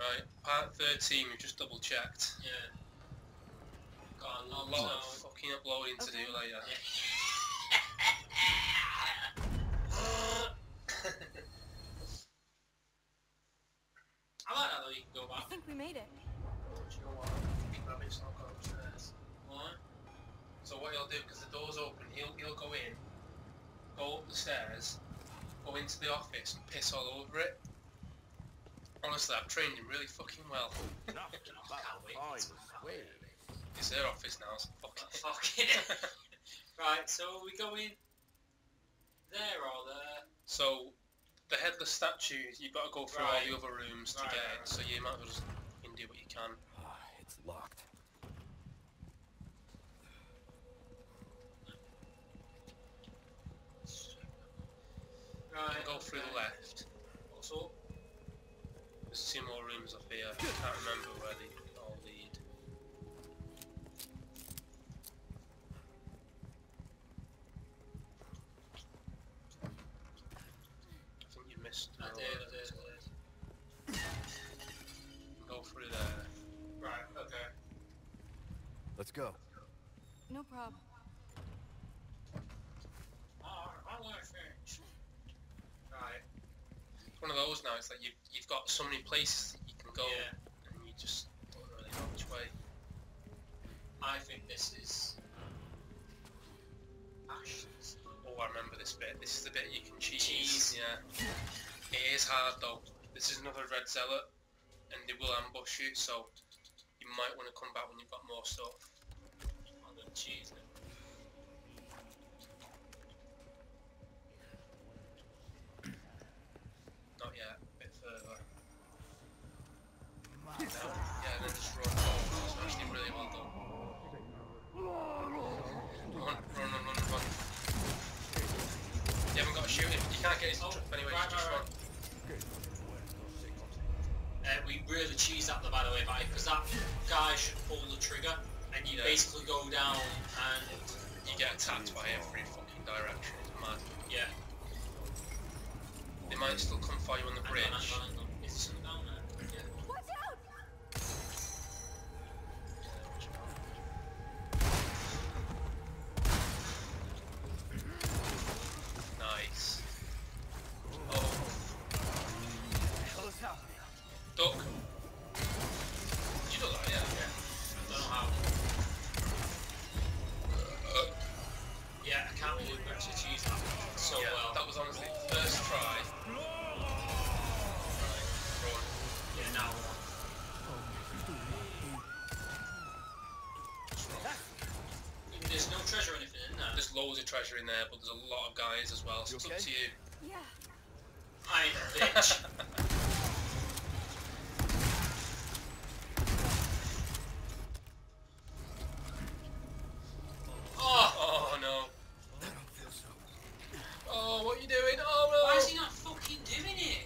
Right, part 13, we've just double checked. Yeah. Got a A lot lot of fucking uploading to do later. I like that though, you can go I back. think we made it. Oh, do you know what? I think Rabbit's not got upstairs. What? So what he'll do, because the door's open, he'll go in, go up the stairs, go into the office and piss all over it. Honestly, I've trained him really fucking well. It's their office now, so fuck it. Fucking Right, so are we going there or there? So, the headless statue, you've got to go through all the other rooms to get it, so you might as well just do what you can. It's locked. Right. Go through the left. What's up? There's 2 more rooms up here. I can't remember where they all lead. I think you missed. I did. Go through there. Right, okay. Let's go. No problem. I like things. Right. It's one of those now, it's like you've got so many places that you can go, Yeah. and you just don't really know which way. I think this is Ashes. Oh, I remember this bit. This is the bit you can cheese. Cheese. Yeah. It is hard though. This is another red zealot, and they will ambush you, so you might want to come back when you've got more stuff. I'm gonna cheese it. Not yet. A bit further. No. Yeah, and then just run. Oh, it's actually really well done. Run. You haven't got to shoot him. You can't get his trip anyway. Just run. We really cheesed that by the way, because that guy should pull the trigger, and you basically go down and You get attacked by every fucking direction. It's mad. yeah. They might still come for you on the bridge. Hang on. Is there something down there? Yeah. Watch out! Nice. Oh. Duck. You know that, yeah? I don't know how. Yeah, I can't believe we actually cheesed that so Yeah, well. that was honestly first try. Right, run. Yeah, now there's no treasure or anything in there. There's loads of treasure in there, but there's a lot of guys as well, so it's up to you. Yeah. I ain't a bitch. Oh no. Oh, what are you doing? Oh no! Why is he not fucking doing it?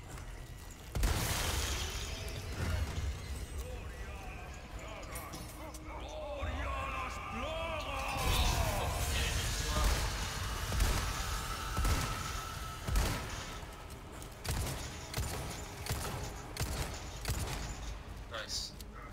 Nice.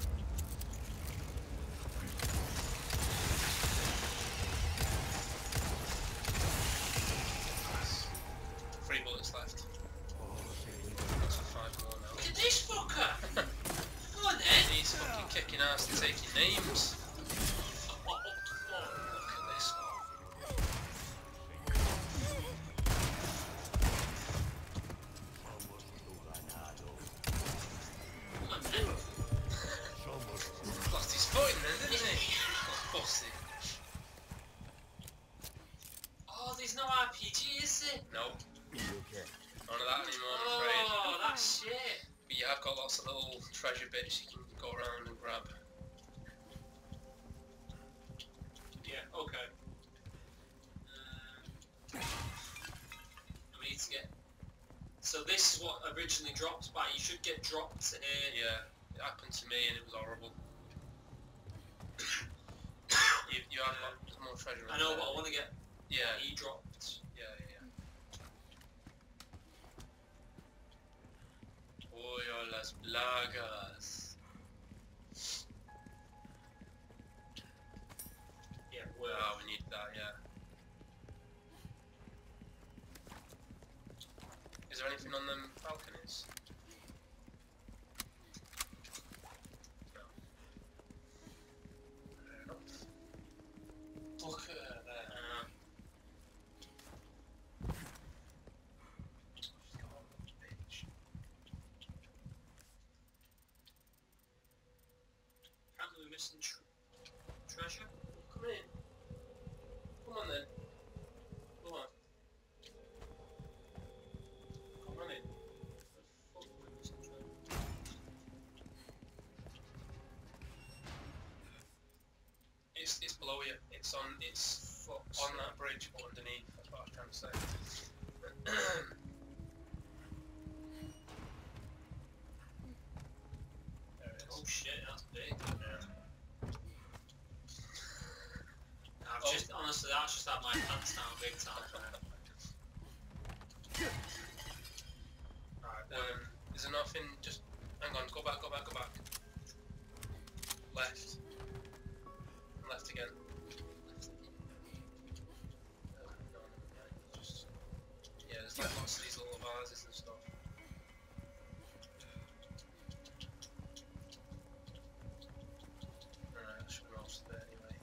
Three bullets left. That's for 5 more now. Look at this fucker! Go on then! He's fucking kicking ass and taking names. Look at this one. Come on then! Lost his footing then, didn't he? Oh, pussy. Oh, there's no RPG, is there? Nope. None of that anymore, I'm afraid. Oh, that's shit. But you have got lots of little treasure bits you can go around and grab. Yeah, okay. We need to get... So this is what originally dropped, but you should get dropped here. Yeah, it happened to me and it was horrible. You have got there's more treasure. I know, but I want to get... Yeah. He dropped. Yeah. Voy a las plagas. Yeah, well. Ah, we need that, yeah. Is there anything on them balconies? No. Fair enough. Look at her there. Bitch. Apparently we're missing treasure. Come in. Come on then. Come on. Come on in. Fuck, we're missing treasure. It's below you. It's on that bridge but underneath. That's what I was trying to say. There it is. Oh shit, that's big. Yeah. I've just, honestly, that's just had my pants down big time. Right, Is there nothing? Just hang on. Go back. Left. And left again. No, just yeah. There's like lots of these little vases and stuff. Alright, that should be most of it anyway.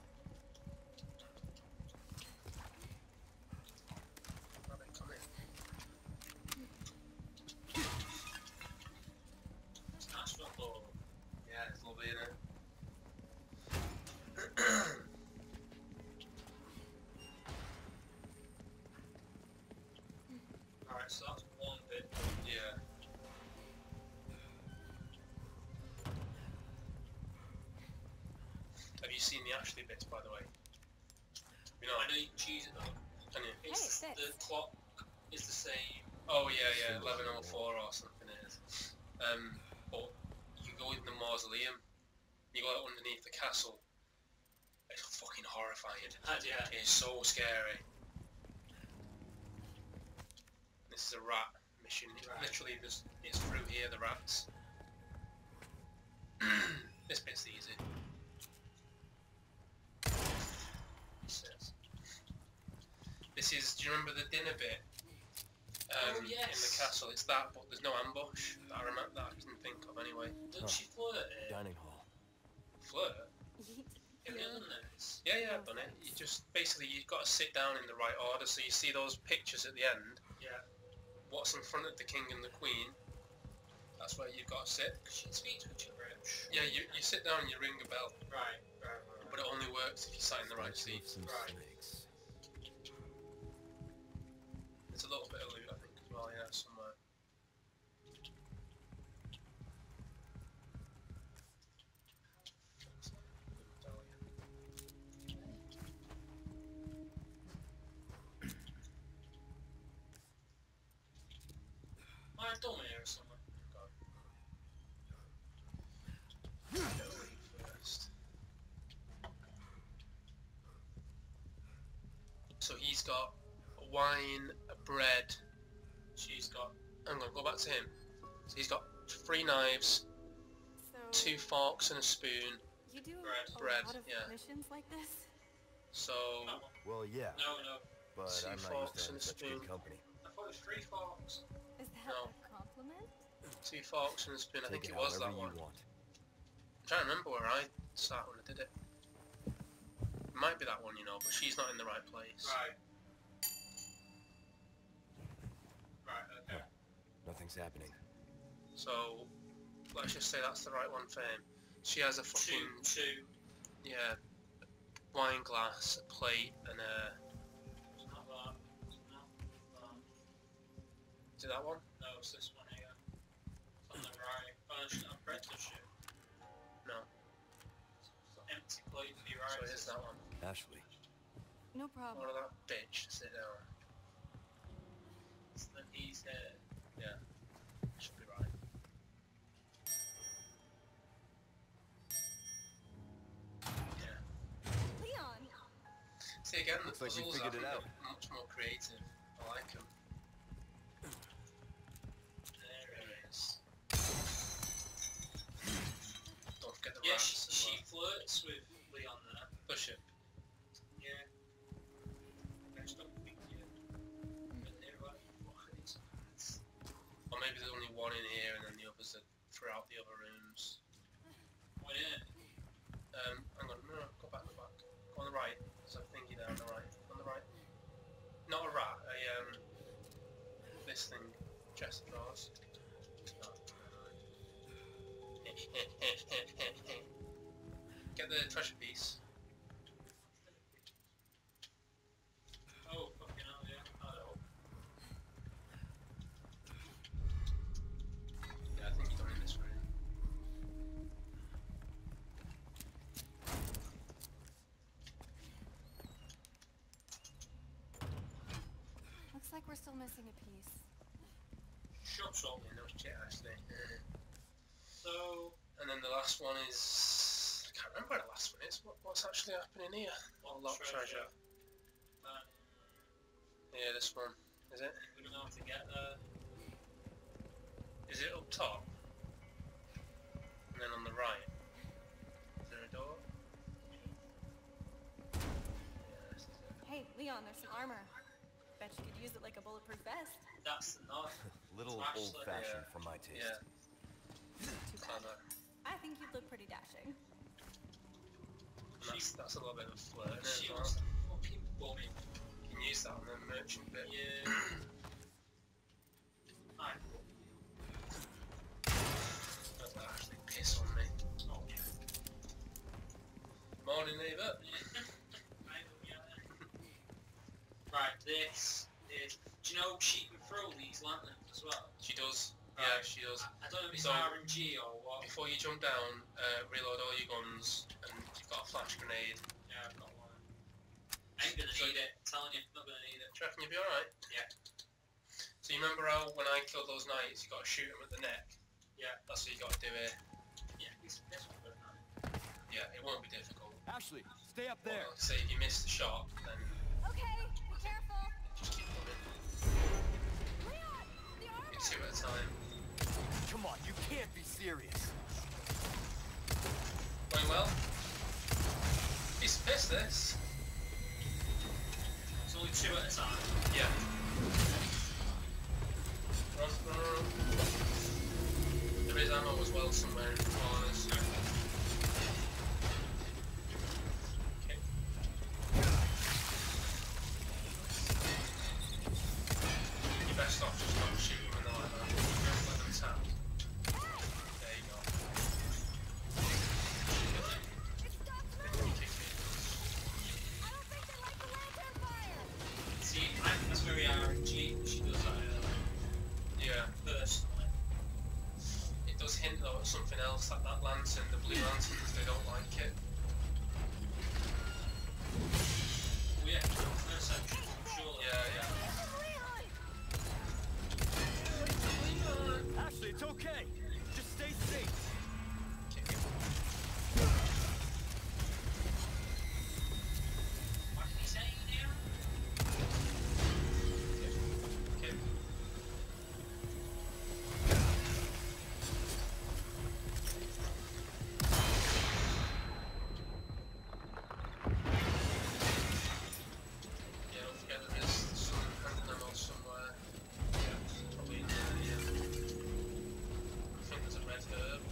Where they come in? that's not low. Yeah, it's lovely, isn't it? Alright, so that's one bit. Yeah. Have you seen the Ashley bits, by the way? You know, I know you can choose it though. can you? It's Hey, the clock is the same. Oh yeah, 11:04 or something it is. But you go in the mausoleum, you go underneath the castle. It's fucking horrifying. Yeah. It's so scary. This is a rat mission. Right. Literally, it's through here, the rats. This bit's easy. This is, do you remember the dinner bit? Oh, In the yes. castle, it's that, but there's no ambush that I remember, that I can think of anyway. Don't she flirt it? Dining hall. Flirt? Have you done this? Yeah, I've done it. You just, basically, you've got to sit down in the right order, so you see those pictures at the end, Yeah. what's in front of the king and the queen, that's where you've got to sit. She can speak to each other. Yeah, you sit down and you ring a bell, Right. but it only works if you sat in the right seat. Some Right. snakes. There's a little bit of loot, I think, as well, yeah, somewhere. My dumb here or something. First. So he's got wine, bread. She's got. I'm gonna go back to him. So he's got 3 knives, So 2 forks, and a spoon. you do Bread, a lot of yeah. missions like this? So That one. Well, yeah, No. but 2 I'm not used forks to and having a such good spoon. company. I thought it was 3 forks. Is that No. a compliment? 2 forks and a spoon. I Take think it it was that however one. you want. I'm trying to remember where I sat when I did it. It might be that one, you know, but she's not in the right place. Right. Okay. Nothing's happening. So let's just say that's the right one for him. She has a fucking Two. yeah, wine glass, a plate, and a. It's not that. It's not that. Is it that one? No, it's this one here. It's on the right. Furnished apprenticeship. No. Empty plate to your So right. it is that one. Ashley. No problem. What of that bitch to sit down? It's the he's here. Yeah. Should be right. Yeah. Leon! See again, Looks the like you puzzles figured it are out. much more creative. I like them. There There it it is. is. bits with Leon there. Push it. Yeah. I just don't think you Or maybe there's only one in here and then the others are throughout the other rooms. What in it? Hang on, no, go back, go back. Go on the right. There's a thingy there on the right. On the right. Not a rat, this thing. Chest of drawers. Get the treasure piece. Oh, fucking hell, yeah. I don't know. Yeah, I think you're done in this room. Looks like we're still missing a piece. Shut up. Yeah, no shit, actually. So, And then the last one is... I can't remember where the last one is. What's actually happening here? Locked treasure. Yeah, this one. Is it? We don't know how to get there. Is it up top? And then on the right? Is there a door? Yeah, this is it. Hey, Leon, there's some armor. Bet you could use it like a bulletproof vest. That's not. Little Actually, old-fashioned yeah. for my taste. Yeah, Too bad. clever. I think you'd look pretty dashing. And that's a little bit of a flirt, isn't She it, as was well? fucking bummy. You can use that on the merchant bit. Yeah. Alright. Don't actually piss on me. Oh, yeah. Morning, neighbour. Right, this is. Do you know she can throw these lanterns as well? She does. Yeah, Right. she does. I don't know if it's So- RNG or what. Before you jump down, reload all your guns, and you've got a flash grenade. Yeah, I've got one. I ain't gonna need it. I'm telling you, not gonna need it. Do you reckon you'll be alright? Yeah. So you remember how when I killed those knights, you got to shoot them at the neck? Yeah. That's what you got to do here. Yeah, this one's good now. Yeah, it won't be difficult. Ashley, stay up there. Well, say if you miss the shot, then Okay, be careful. just keep running. Leon, the You armor. two at a time. Come on, you can't be serious. Going well? Piece of piss, this. It's only 2 at a time. Yeah. Run, run, run. There is ammo as well somewhere in the corners. Okay. You're best off just not shooting when they're like that. Don't let them tap. There you go. It stopped Then moving. you kick it. I don't think they like the lantern fire. See, I think that's very RNG. She does that Yeah. personally. It does hint though at something else, like that lantern, the blue lanterns, they don't like it. Oh yeah, first section, surely. Yeah, Leon. Ashley, it's okay. Just stay safe. Kick it. What did he say now? Okay. Yeah, don't forget there is some hand ammo somewhere. Yeah, probably in there, yeah. I think there's a red herb.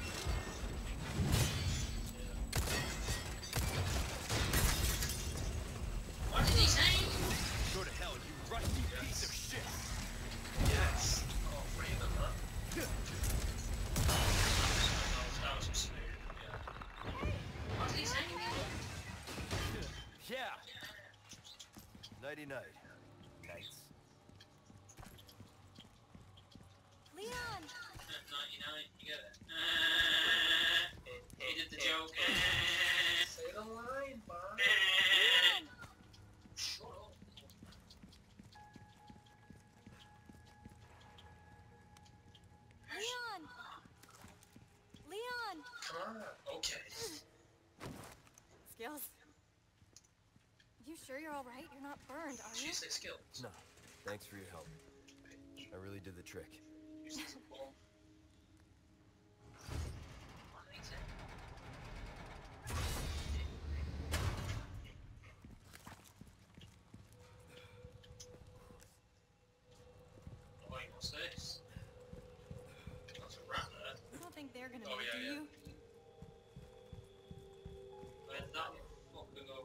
Yeah. What did he say? Go to hell, you rusty piece of shit. Yes! All 3 of them, huh? That was smooth, yeah. What did he say now? Yeah. Nighty-night. Nights. Leon. 99, you get it. He did the joke. Say the line, Bob. Shut up. Leon. Leon. Come on. Okay. Skills. You sure you're all right? You're not burned, are Did you? you say skills? No, thanks for your help. I really did the trick. Use this ball. What did he say? What's this? That's a rat there. You don't think they're gonna Oh, make yeah, it, yeah. do you? Where did that fucker go?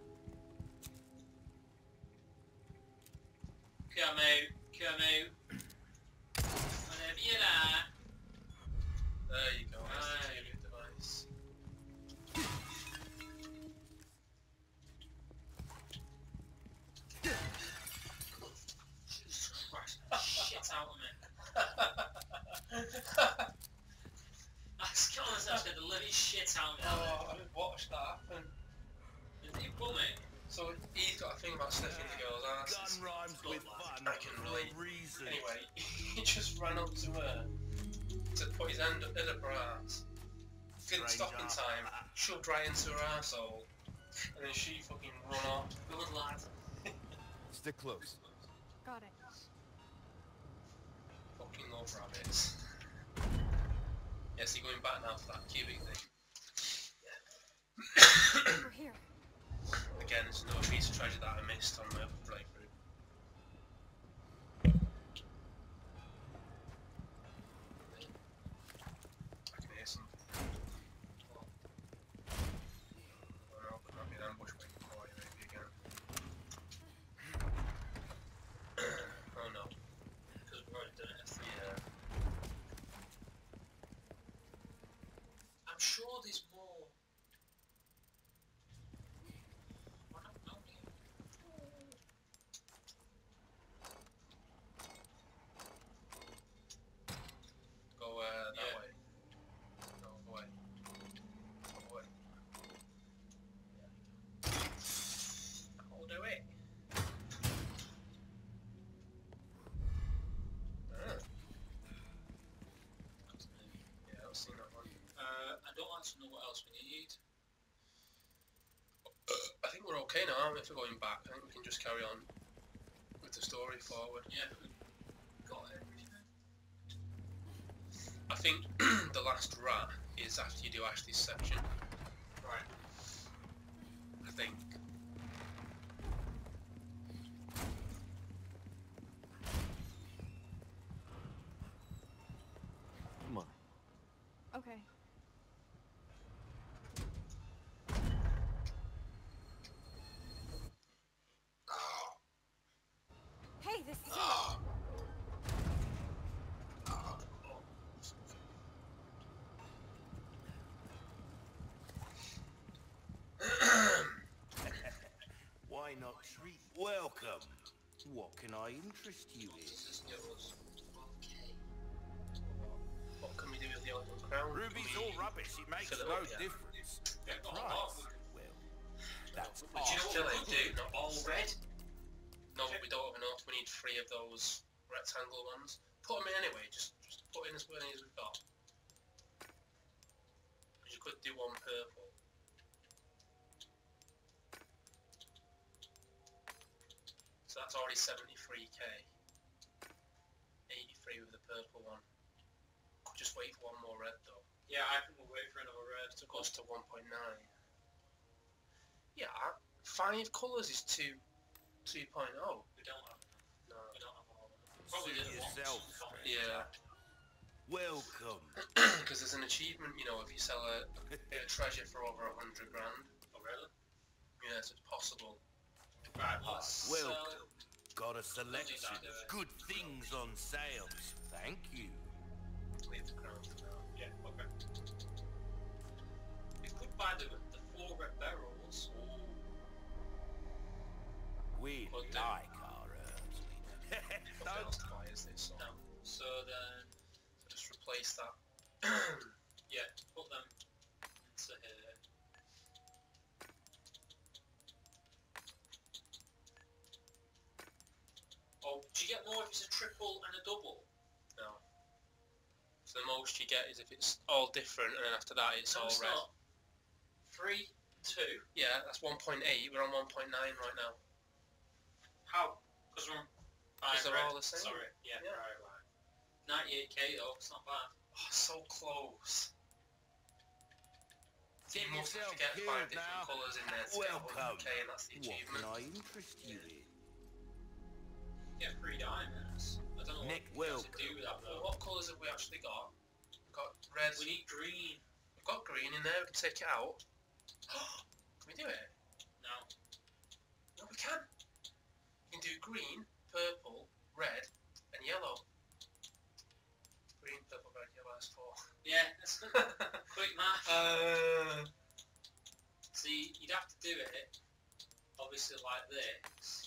Come out. Come out. Whenever you're there. There you go. That's the Right. cubic device. Jesus Christ. Shit out of me. I just got myself to the living shit out of me. Oh, I didn't watch that happen. Did he pull me? So he's got a thing about sniffing the girls' asses. Gun rhymes with fun I can for relate. a reason. Anyway, he just ran up to her to put his hand up her ass. Didn't stop in time, shoved right into her arsehole, and then she fucking run off. Good lad. Stick close. Got it. Fucking love rabbits. Yes, you're going back now for that cubic thing. We're here. Again, it's another piece of treasure that I missed on my other playthrough. I can hear something. Oh no, there might be an ambush waiting for you maybe again. Oh no. Because we've already done it. Yeah. I'm sure there's more. I don't know. Go that Yeah. way. No, away. Away. I'll do it. Ah. Yeah, I've seen that one. I don't actually know what else we need. I think we're okay now, aren't we, if we're going back? I think we can just carry on with the story forward. Yeah, we got everything. I think the last rat is after you do Ashley's section. Right. I think. Come on. Okay. Hey, this is Why not treat? Welcome. What can I interest you in? This is yours. Okay. What can we do with the Elven Crown? Ruby's Can we all rubbish. It makes fill it no up yet? difference. Yeah, The not a lot. price. Well, that's But do you know Fill what it, we could do? not All red? No, but we don't have enough. We need 3 of those rectangle ones. Put them in anyway. Just put in as many as we've got. Because you could do 1 purple. So that's already 73k. 83 with the purple one. Just wait for 1 more red though. Yeah, I think we'll wait for another red. It goes to 1.9. Yeah, 5 colours is 2.0. We don't have enough. No. We don't have all of them. Probably Suit did it once. yourself, Can't we? Yeah. welcome. Because there's an achievement, you know, if you sell a treasure for over 100 grand. Oh, really? Yeah, so it's possible. Right, let's Welcome. Got a selection of good things on sales. Thank you. Leave the crown for now. yeah, okay. We could buy the 4 red barrels. We Well, like our herbs. What else to buy is this? So No. So then, just replace that. yeah, put them into here. Oh, do you get more if it's a triple and a double? No. So the most you get is if it's all different, and then after that it's No, all it's red. not. 3, 2. Yeah, that's 1.8. We're on 1.9 right now. How? Because we're Because they're all the same. Sorry. Yeah, Yeah. right. 98k though, it's not bad. Oh, so close. Get You must yourself have to get 5 killed different now. colours in there to Welcome. get 100k, and that's the What achievement. can I interest you in? Get 3 diamonds. I don't know Nick, what else welcome. to do with that Well, though. what colours have we actually got? We've got red. We need green. We've got green in there. We can take it out. Can we do it? No. No, we can. We can do green, purple, red, and yellow. Green, purple, red, yellow. That's 4. Yeah, that's quick math. See, you'd have to do it, obviously like this.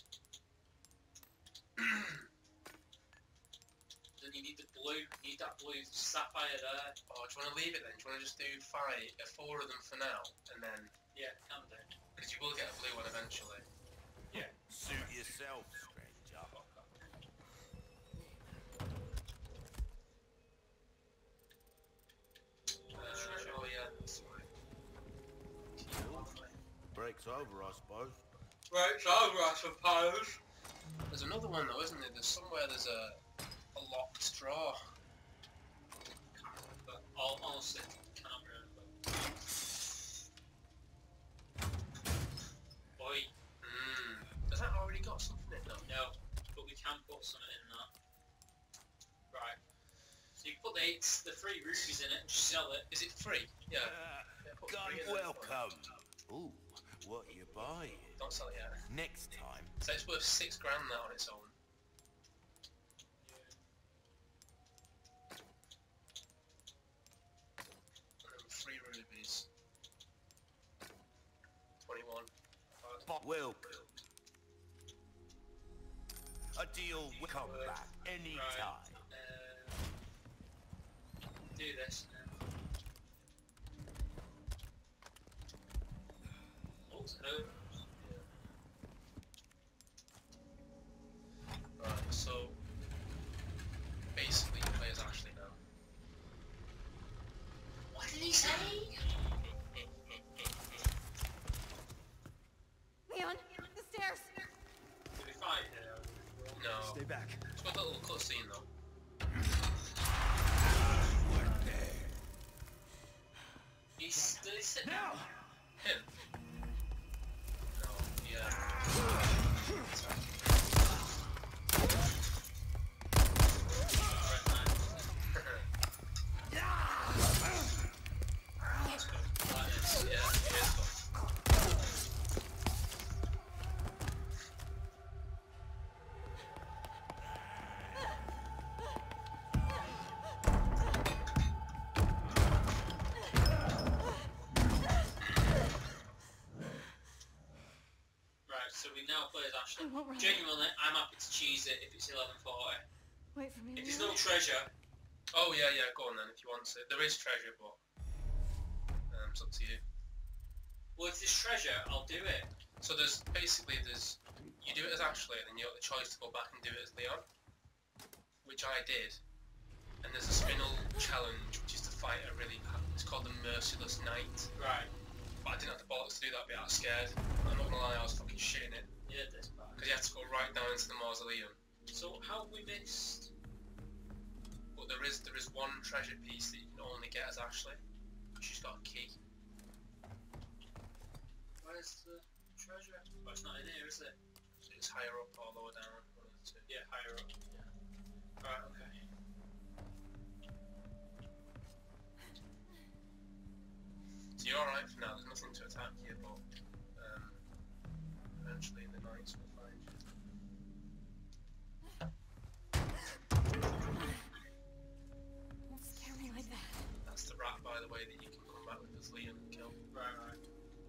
Then you need the blue. You need that blue sapphire there. Oh, do you want to leave it then? Do you want to just do 4 of them for now, and then Yeah, can do. because you will get a blue one eventually. Suit yourself, stranger. Oh yeah, that's right. Break's over, I suppose. Right, it's over, I suppose. There's another one though, isn't there? There's somewhere there's a locked drawer. But honestly, can't remember. Boy, Has that already got something in though? no, but we can put something in that. Right. So you can put the 3 rubies in it and just sell it. Is it free? Yeah. Put Gun 3 in there. welcome. Ooh, what you buying? Don't sell it yet. Next time. So it's worth 6 grand now on its own. And then 3 rubies. 21. Welcome. A deal will come back anytime. Do this now. Oh, no. Right, so basically you play as Ashley now. What did he say? Leon, the stairs. Did we fight here? No. Stay back. It's got that little cutscene though. He's still sitting. Now! Him? No, yeah. Yeah, it is fun. Right, so we now play as Ashley. I won't run. Genuinely, I'm happy to cheese it if it's 11:40. Wait for me, If there's Leon. no treasure, Oh yeah, yeah, go on then if you want to. There is treasure, but it's up to you. well, if there's treasure, I'll do it. So there's you do it as Ashley, and then you have the choice to go back and do it as Leon, which I did. And there's a spinal challenge, which is to fight it's called the Merciless Knight. Right. But I didn't have the bollocks to do that, but I was scared. I'm not gonna lie, I was fucking shitting it. Yeah, this back. Because you have to go right down into the mausoleum. So how have we missed? But there is one treasure piece that you can only get as Ashley. She's got a key. Where's the treasure? Oh, it's not in here, is it? So it's higher up or lower down, one of the two. Yeah, higher up. Yeah. Right, okay. So you're alright for now, there's nothing to attack you, but eventually the knights will find you. Don't scare me like that. That's the rat, by the way, that you can come back with as Liam and kill. Right, right.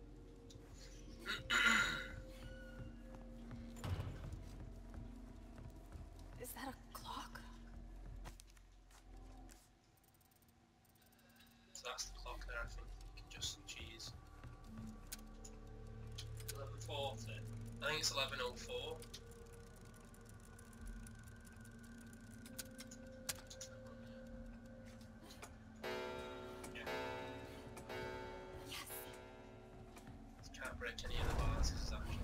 Is that a clock? So that's the clock there, I think. You can just cheese. 11:40. I think it's 11:04. Yes. Can't break any of the bars, this is actually.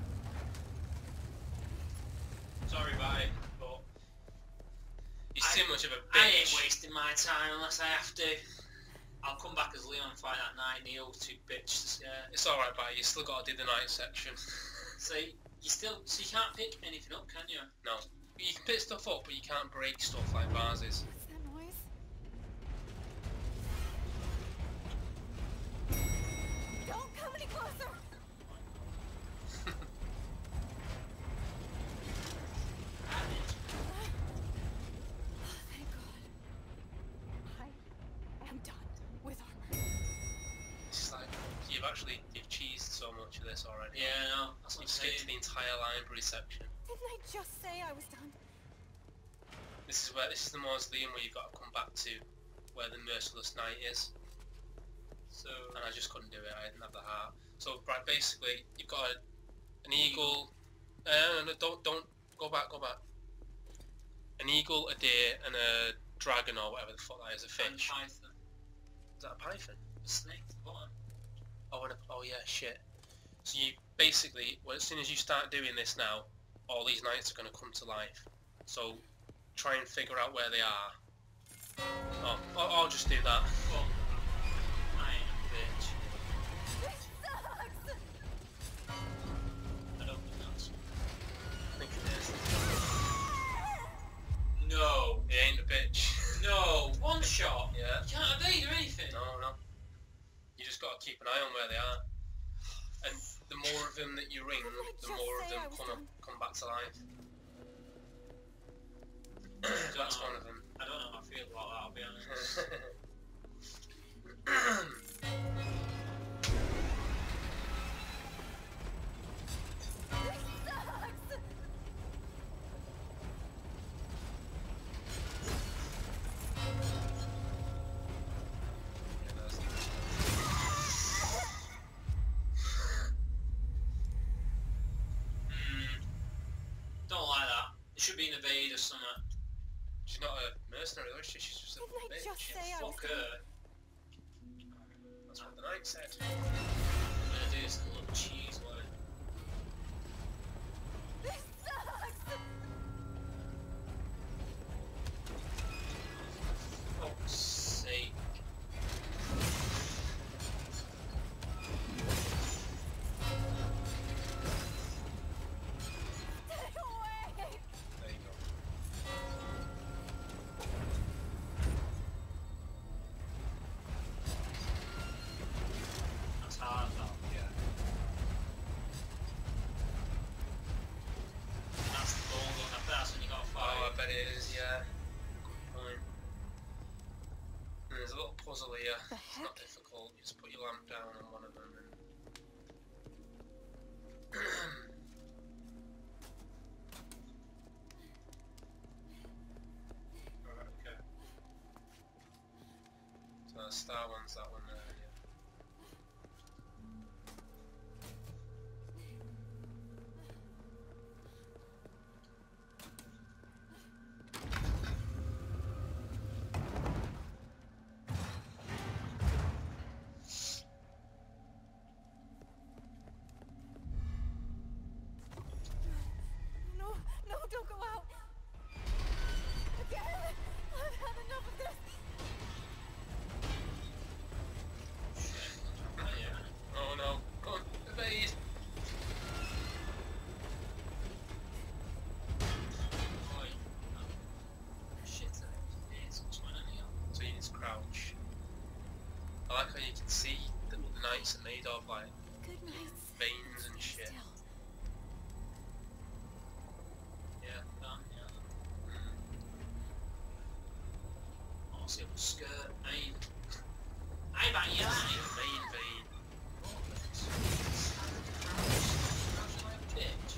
Sorry, bye. But He's too much of a I ain't bitch. wasting my time unless I have to. I'll come back as Leon and find that knight and he'll too bitch to scare. It's alright, but you still gotta do the night section. So you can't pick anything up, can you? No. You can pick stuff up, but you can't break stuff like vases. What's that noise? Don't come any closer! Thank God. I am done with armor. It's like you've cheesed so much of this already. Yeah, no, that's what You've I'm skipped saying. the entire library section. Didn't I just say I was done? This is the mausoleum where you've got to come back to, where the Merciless Knight is. So, And I just couldn't do it. I didn't have the heart. So, right, basically, you've got an eagle. No, don't go back. An eagle, a deer, and a dragon or whatever the fuck that is, a and fish. Python. Is that a python? A snake at the bottom. Oh yeah, shit. So you basically, well, as soon as you start doing this now, all these knights are going to come to life. So try and figure out where they are. Oh, I'll just do that. Oh, I am a bitch. This sucks! I don't think that's... I think it is. No. It ain't a bitch. No. One shot. Yeah. You can't evade or anything. No. You just got to keep an eye on where they are. And the more of them that you ring, the more of them come back to life. That's one of them. I don't know how I feel about that, I'll be honest. This sucks! Don't like that. It should be an evade or something. She's not a mercenary though, she's just a Didn't I bitch. just say I was Fuck done? her. That's what the knight said. I'm gonna do this little cheese way. This sucks! Fuck's sake. Stay away! There you go. That's hard though. Yeah. That's the ball going up. That's when you gotta Oh, fight. I bet it is, yeah. Good point. And there's a little puzzle here. The It's not heck? difficult. You just put your lamp down on one of them and... Alright, okay. So the star one's that one there, yeah. No, don't go out! Again! I've had enough of this! Oh yeah. Oh no, go on, evade! Oi. Shit, it's what's going on here? So you need to crouch. I like how you can see that what the knights are made of, like Good night. veins and shit. Still. Yeah, done, yeah. Oh, see a skirt. Aim. Aim at you, aim. Vein. Bitch.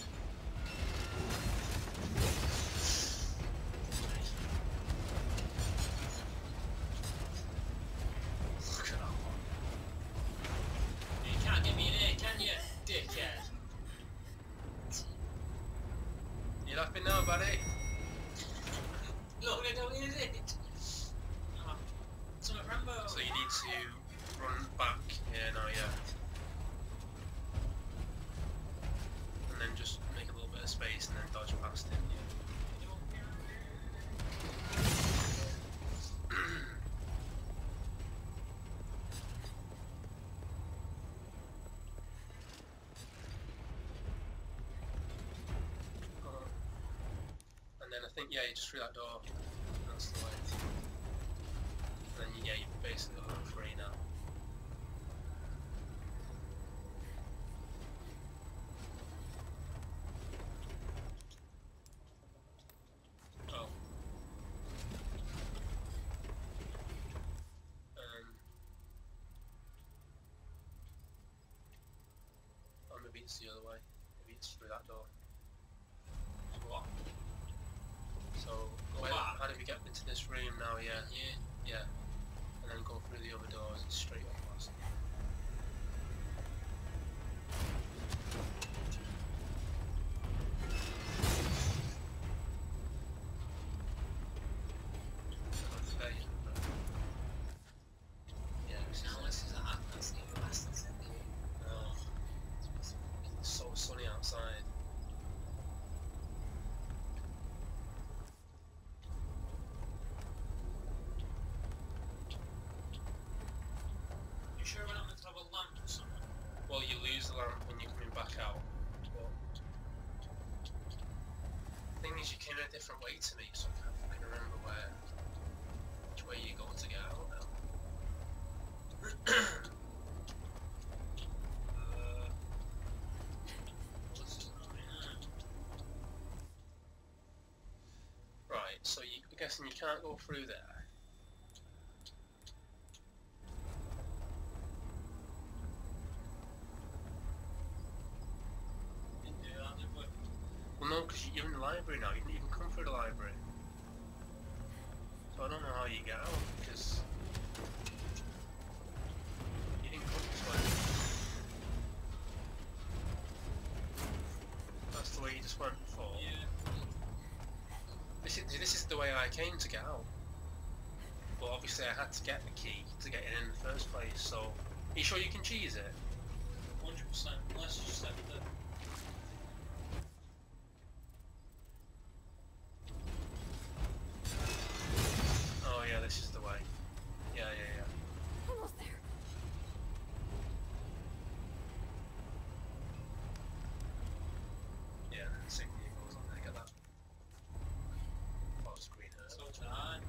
Look at that one. You can't get me in here, can you, dickhead? You laughing now, buddy? Look, I don't need it. Oh, it's my Rambo. So you need to run back here now, yeah. And then just make a little bit of space and then dodge past him, yeah. think, yeah, you just through that door. That's the way. And then, yeah, you're basically free now. Oh. Or maybe it's the other way. Maybe it's through that door. What? So, how do we get into this room now? Yeah. Yeah. And then go through the other doors and straight up past. Yeah, Now this is that. That's the bastard. oh, it's so sunny outside. You sure we're not meant to have a lamp or something? Well, you lose the lamp when you're coming back out. But the thing is, you came a different way to me, so I can't fucking remember which way you go to get out now. Right, so I'm guessing you can't go through there. Didn't do that, did we? Well, no, because you're in the library now. You didn't even come through the library. So I don't know how you get out, because you didn't come this way. That's the way you just went before. Yeah. This is the way I came to get out. But obviously I had to get the key to get in the first place, so... Are you sure you can cheese it? 100%. Unless you just have the... Oh yeah, this is the way. Yeah. Almost there. Yeah, the signal goes on there, get that. Oh, screen hurt. So done.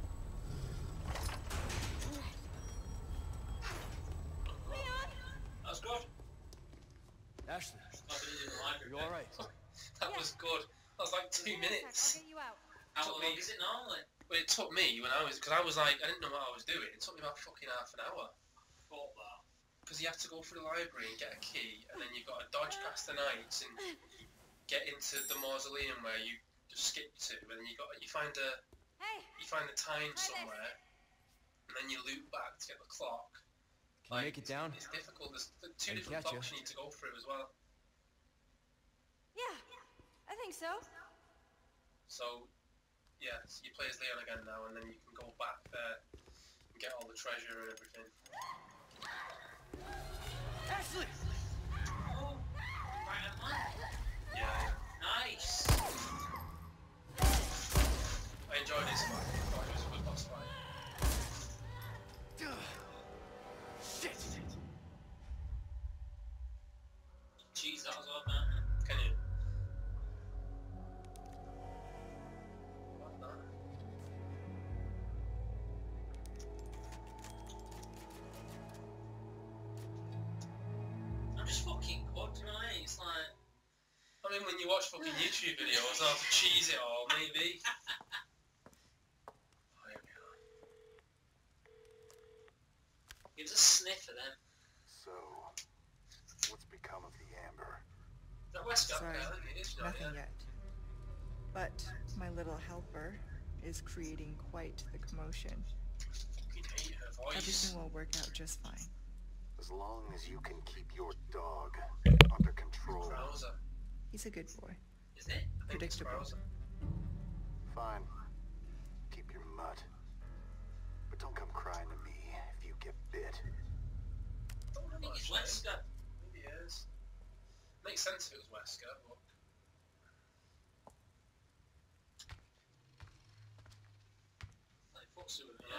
That was good. Ashley, Not that in the library. are you alright? That was good. That was like 2 Hang on a sec, minutes. I'll get you out. How Took long me- is it normally? Well, it took me when because I was like, I didn't know what I was doing. It took me about fucking half an hour. Thought that. Because you have to go through the library and get a key, and then you've got to dodge past the knights and get into the mausoleum where you just skip to, and then you find Hey, the time this. somewhere, and then you loop back to get the clock. Can you make it down? It's difficult. There's two I can different catch clocks you. you need to go through as well. yeah, I think so. So, yeah, so you play as Leon again now, and then you can go back there and get all the treasure and everything. Ashley! Oh, right at mine. Yeah. Nice. I enjoyed this fight. I thought it was a good boss fight. Shit! Jeez, that was odd, man. Can you? Like that. I'm just fucking good, you know what I mean? It's like... I mean, when you watch fucking YouTube videos, I'll have to cheese it all, maybe. Oh, here we are. Give us a sniff of them. So, what's become of the amber? Is that Wesker? Sorry, Yeah, I think it is, you know, nothing yeah. yet. But my little helper is creating quite the commotion. Fucking hate her voice. Everything will work out just fine. As long as you can keep your dog under control. Browser. He's a good boy. Is it? I think it's Predictable. Browser. Fine. Keep your mutt. But don't come crying to me if you get bit. I think it's Wesker. Maybe it is. Makes sense if it was Wesker, but... Like, fuck's with me.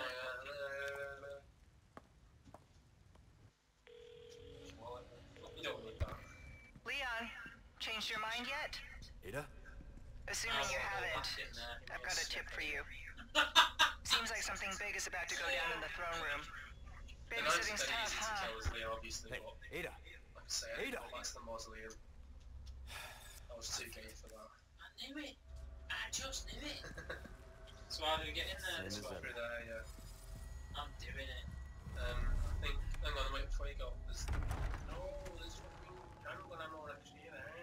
You don't need that. Leon, changed your mind yet? Ada? Assuming you haven't, In there. I've got a tip for you. Seems like something big is about to go down in the throne room. The knights Babysitting's are tough, easy to huh? kill as Leon, obviously, Hey, but Ada. like I say, I Ada. thought that's the mausoleum. I was too gay for that. I knew it. I just knew it. So how do we get in there? Same Let's as go ever. through there, yeah. I'm doing it. I think, hang on, wait before you go. There's fucking handgun ammo actually there.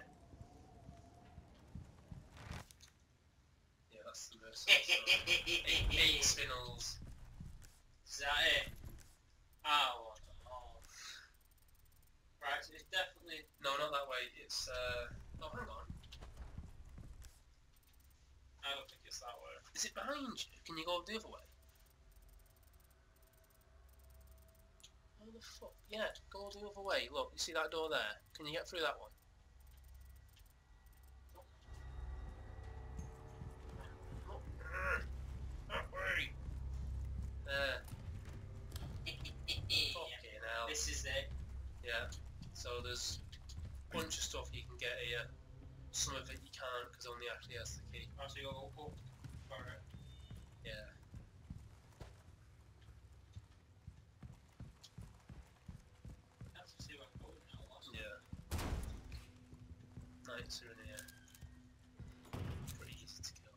Yeah, that's the mercenary. Eight spinels. Is that it? Oh, no. Right, so it's definitely... No, not that way. It's oh, hang on. I don't think it's that way. Is it behind you? Can you go the other way? How the fuck? Yeah, go the other way. Look, you see that door there? Can you get through that one? Look. That way. There. Fucking hell. This is it. Yeah. So there's a bunch of stuff you can get here. Some of it you can't because only Ashley has the key. Oh, so you go up. Alright. Yeah. Let's see what I'm going now. Yeah. Knights are in here. Pretty easy to kill.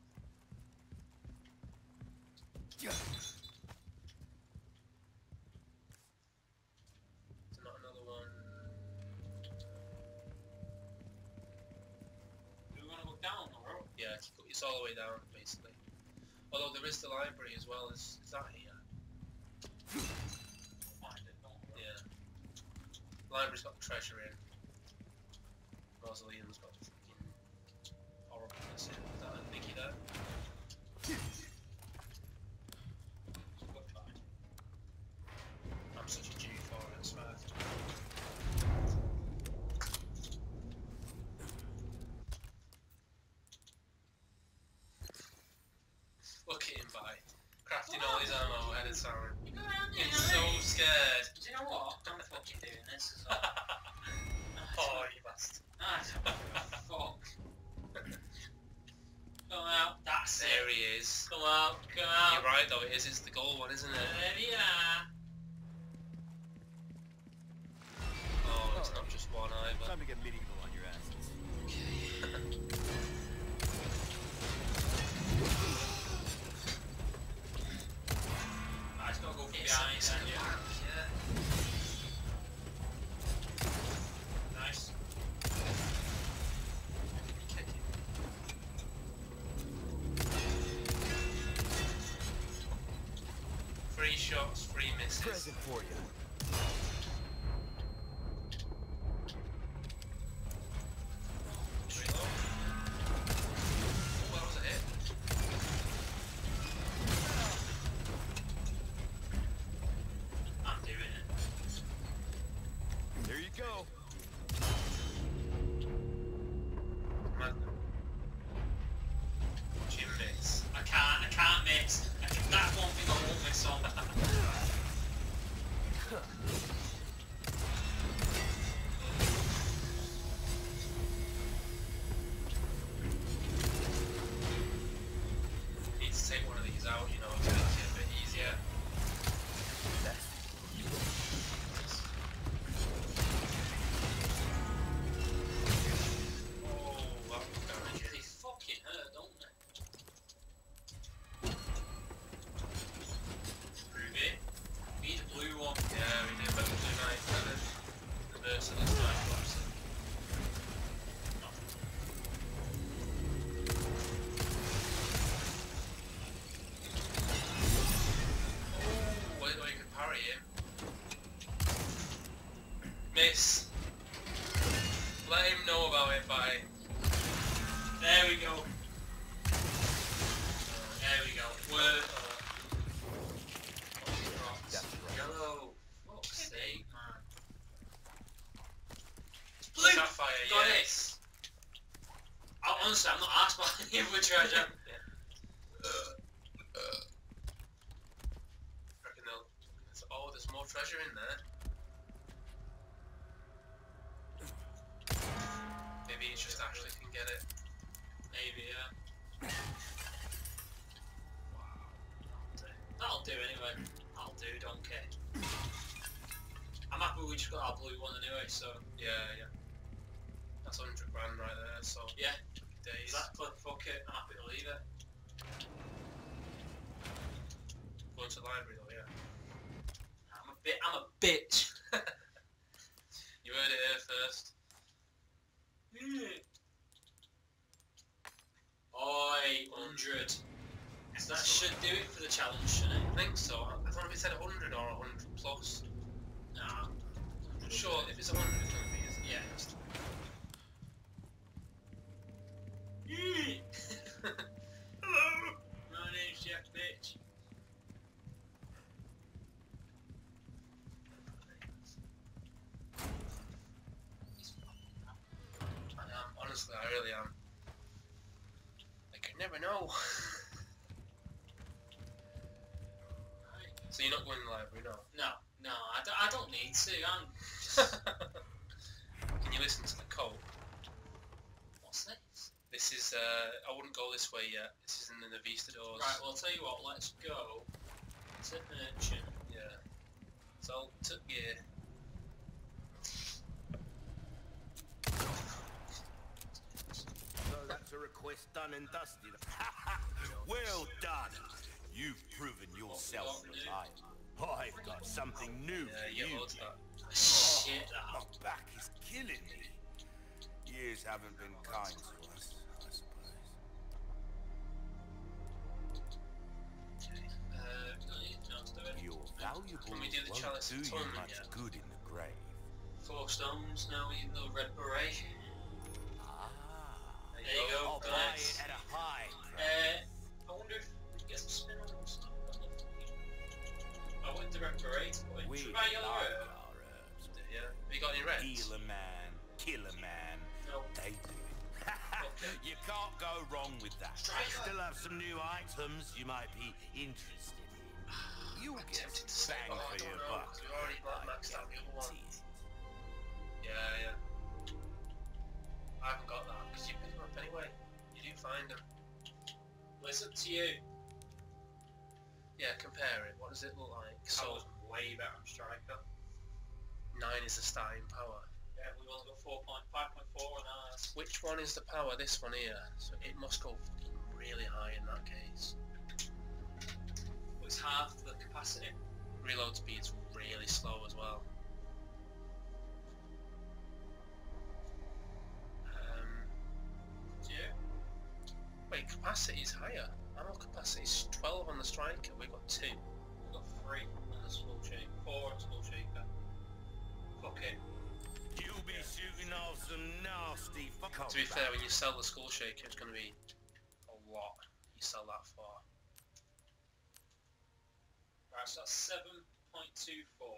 There's not another one. Do we want to go down or up? Yeah, it's all the way down basically. Although there is the library as well. Is that here? Find it, don't we? Yeah. Library's got the treasure in. Mausoleum's got the fucking horribleness in. Is that a thingy there? So go try. I'm such a Jew for it, I swear. Look at him, by crafting all his ammo ahead of time. You go around there, He's so scared. Do you know what? I'm fucking doing this as well. Oh, you bastard. I don't give a fuck. Come out. That's it. There he is. Come out. Come out. You're right though, it is. It's the gold one, isn't it? There you are. Oh, it's not just one either. Time to get medieval on your asses. I just gotta go from It's behind it's then, the yeah. back, yeah. Nice. Kick him. 3 shots, 3 misses. Present for you. Reload. Oh, that was a hit. I'm doing it. There you go. Magnum. Jim miss. I can't miss. That's one thing I won't miss on. Need to take one of these out, you know, to make it a bit easier. Oh, that was damaging. They fucking hurt, don't they? Prove it. Be the blue one. Yeah, we did, but the blue knight, the merciless knight collapsed. Oh, wait, you could parry him. Miss. Let him know about it by. There we go. There we go. Word. That's right. Yellow. Fuck's sake, man. It's Blue. blue! Sapphire, Got yes. Honestly, I'm not asked by any of the treasure. Reckon oh, there's more treasure in there. Maybe it's just Ashley can get it. Maybe, yeah. That'll do anyway. That'll do, don't care. I'm happy we just got our blue one anyway, so... Yeah. That's 100 grand right there, so... Yeah. Days. Exactly, fuck it, I'm happy to leave it. Going to the library though, yeah. I'm a bitch. You heard it here first. Oi, 100. So that should do it for the challenge, shouldn't it? I think so. I don't know if it said 100 or 100 plus. Nah. Sure, if it's 100 it's going to be, isn't it? Yeah. Hello! My name's Jack, bitch. I am, honestly, I really am. I could never know. So you're not going to the library, no? No, I don't need to. I'm just... Can you listen to the code? What's this? This is, I wouldn't go this way yet. This is in the Vistadors. Right, well, I'll tell you what, let's go to Merchant. Yeah. So, took gear. So that's a request done and dusted. Well done. You've proven yourself reliable. I've got something new for Yeah, you. loads of that. Shit, My back is killing me. Years haven't been kind to us, I suppose. Your valuables Can we do the won't Chalice do of you Atonement much yet? good in the grave. 4 stones, now we the red beret. Ah. There you go, I'll buy guys. it at a high price. I wonder if we can get some spin-ons. I want the red beret to put in. We Should we like buy yellow our herb? herbs. Yeah. Have you got any reds? Healer man, killer man, No. they do it. You can't go wrong with that. Striker. Still have some new items you might be interested in. You'll I'm get tempted to say, bang oh, I for don't your know, buck. 'cause we already I maxed out the other one. guarantee it. Yeah. I haven't got that, because you pick them up anyway. You do find them. Well, it's up to you. Yeah, compare it. What does it look like? I So, was way better on Striker. 9 is the starting power. Yeah, we've only got 5.4 on ours. Which one is the power? This one here. So it must go fucking really high in that case. Well, it's half the capacity. Reload speed's really slow as well. Yeah. Wait, capacity is higher. Ammo capacity is 12 on the Striker. We've got 2. We've got 3 on the Skull Shaker. 4 on Skull Shaker. Fuck it. You'll be shooting off some nasty fuck. To be fair, when you sell the Skull Shaker, it's going to be a lot. You sell that for. Right, so that's 7.24.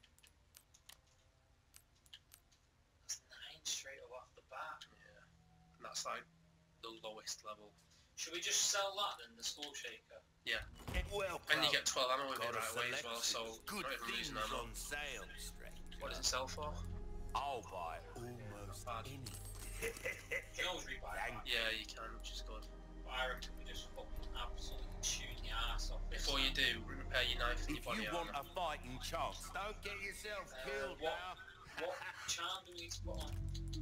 That's 9 straight up off the bat. Yeah. And that's like the lowest level. Should we just sell that then, the Skull Shaker? Welcome. And you get 12 ammo with it Got a right away as well, selection so of good not even things losing ammo. on sale, stranger. What does it sell for? I'll buy almost Bad. anything. You can always rebuy Thank that. Yeah, you can, which is good. But I reckon we just fucking absolutely shoot the arse off this. Before you do, repair your knife and If your body you want armor. a fighting chance, don't get yourself killed what- now. What charm do we need to put on?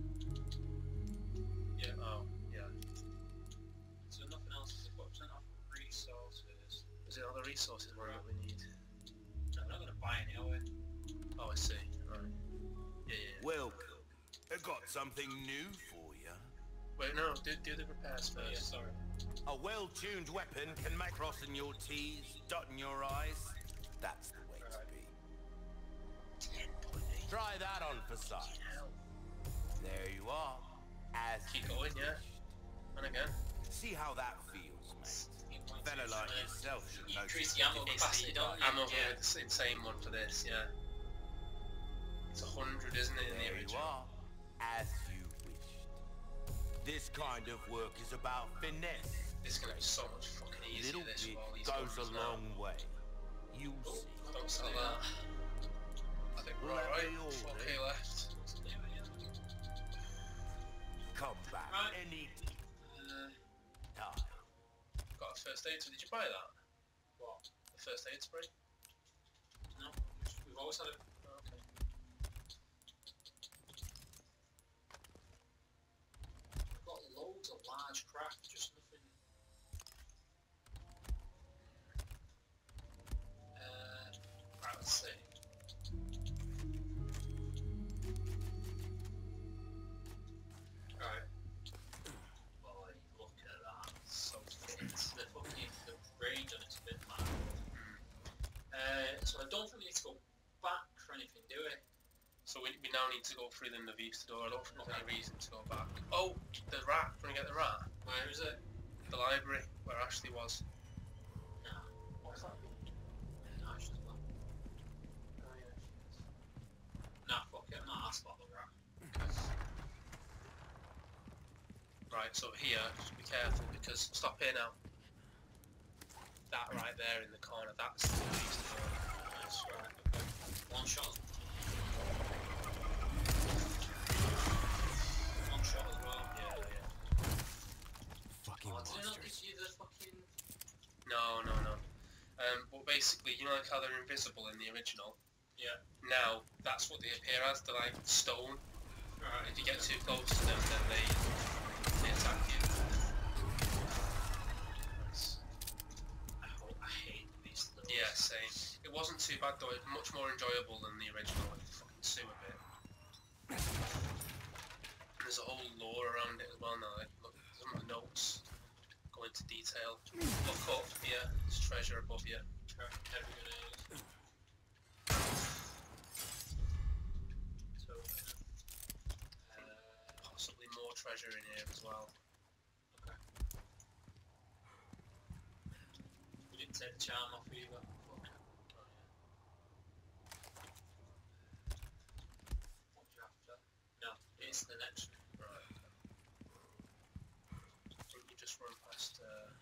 Yeah, oh, yeah. So nothing else is got percent off resources. Is it all the resources one that we need? I'm not gonna buy any, are we? Oh, I see. Right. Yeah. Welcome. I got something new for you. Wait, no, do the repairs Oh, yeah, first. sorry. A well-tuned weapon can make crossing your T's, dotting your I's. That's the way to be. 10.8. Try that on for size. Hell. There you are. As Keep going, yeah. And again. See how that feels, mate. A fella like yourself should You know. increase the ammo It's capacity, the don't you? ammo Yeah. with the insane one for this, yeah. It's 100, isn't it, in the There you original? are. As you wished. This kind of work is about finesse. It's gonna be so much fucking easier Little this bit with all these goes a guns now. long way. You'll Oh, see. don't sell that. I think we're Well, that'd alright. be all 4k then. left. Come back Right. any. first aid spray. Did you buy that? What? The first aid spray? No, we've always had it. Oh, okay. We've got loads of large craft, just nothing. Right, let's see. Right. Boy, look at that. So It's the fucking the range on it's a bit mad. So I don't think we need to go back for anything, do we? So we now need to go through the Navista door. I don't think there's any reason to go back. Oh, the rat. Want to get the rat? Where is it? The library, where Ashley was. Nah. What is that? Nah, she's not. Oh yeah, she is. Nah, fuck it, I'm not asked about the rat. Right, so here, just be careful because stop here now. That right there in the corner, that's the Navista door. Nice, right, okay. One shot. One shot as well. Yeah. Fucking Oh, did I not monsters. give you the fucking... No. But basically, you know like how they're invisible in the original? Yeah. Now, that's what they appear as. They're like stone. Right. If you get too close to them, then they attack you. I hate these little... Yeah, same. It wasn't too bad though. It's much more enjoyable than the original, like the fucking sewer bit. There's a whole lore around it as well now. Like, look, some of the notes go into detail. Look up here. There's treasure above you. Heavy grenade. So, Possibly more treasure in here as well. okay. We didn't take the charm off either. Fuck. What's you after? No, it's the next one. Right. I think you just run past.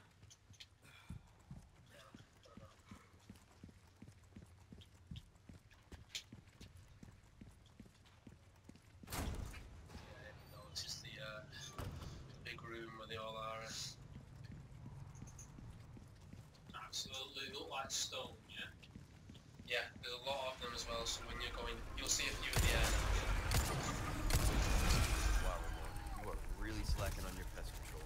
Yeah, I don't know. Yeah, no, this is the big room where they all are. Absolutely look like stone, yeah? Yeah, there's a lot of them as well. So when you're going, you'll see a few in the air now. Wow, Ramon, you are really slacking on your pest control.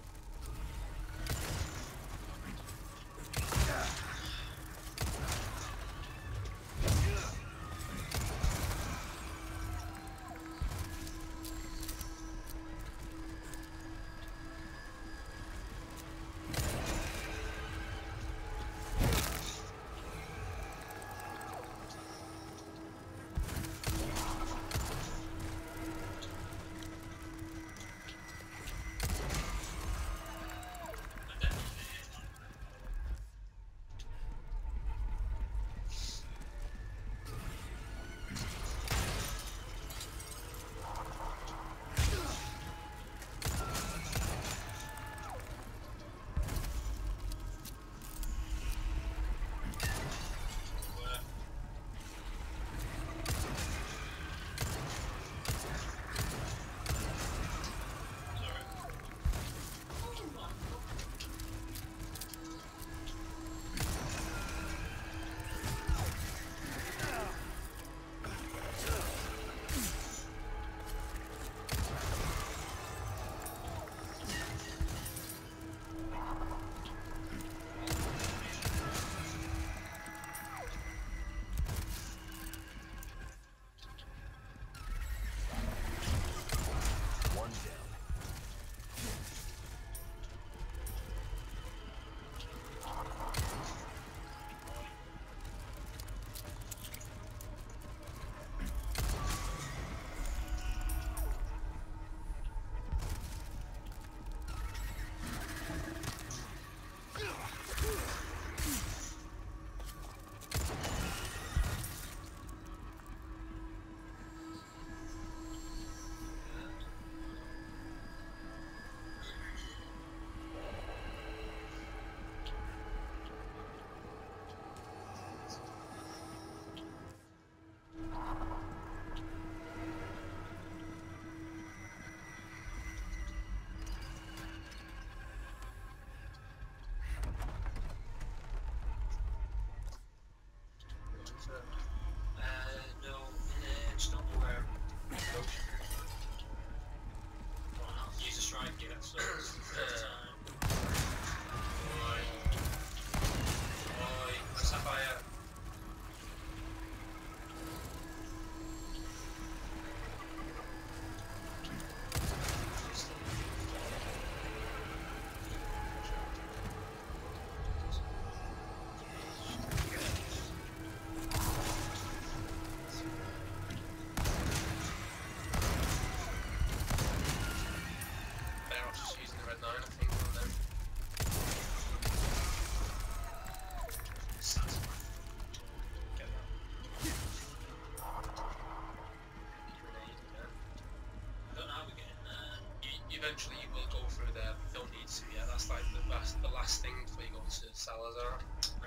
eventually you will go through there, but you don't need to yet. That's like the last thing before you go to Salazar.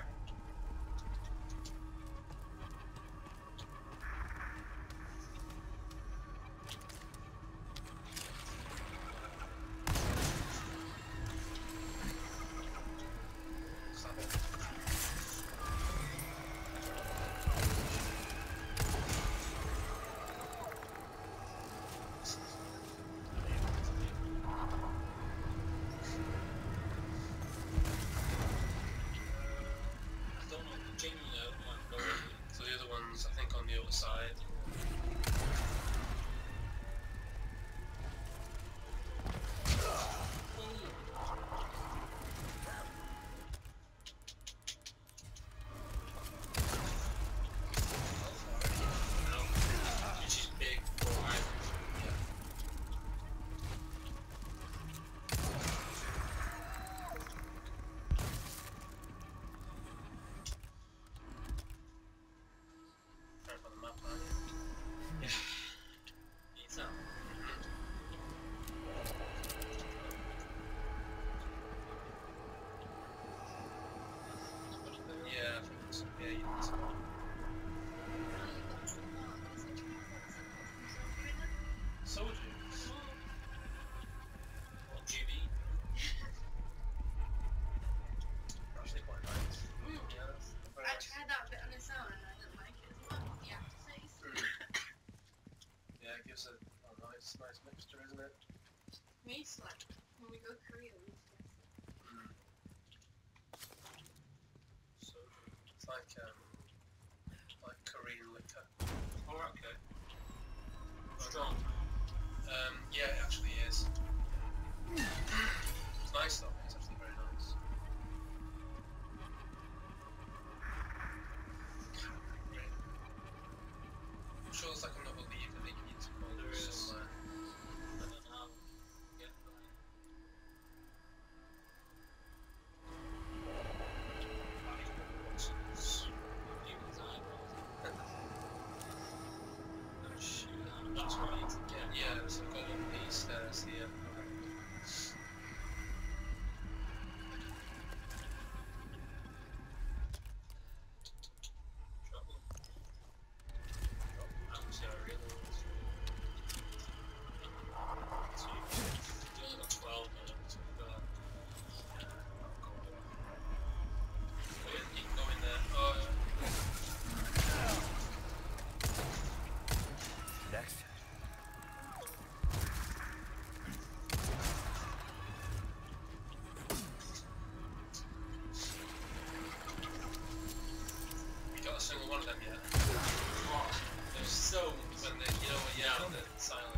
So the other ones, I think, on the other side. Which is big, alright. Trying to find the map, aren't you? It's out. Yeah, I think it's, yeah, you need to. Soldiers. What GB? Actually quite nice. Yeah, that's very I nice. tried that bit on its own and I didn't like it as much as the aftertaste. Yeah, it gives a nice mixture, isn't it? We used to like, when we go to Korea, we used to It's like Korean liquor. Alright, okay. Strong. Yeah, it actually is. It's nice though. It's actually very nice. I'm sure there's like another lever that you need to pull There is. somewhere. I don't know. Yeah, that's what I need to get. Yeah, so go up these stairs here. Trouble. I'm sorry. So you only got 12 minutes. You can go in there. Oh, Next. you got a single one of them yet? Oh, there's so When they, you know, when you're out there, it's silent.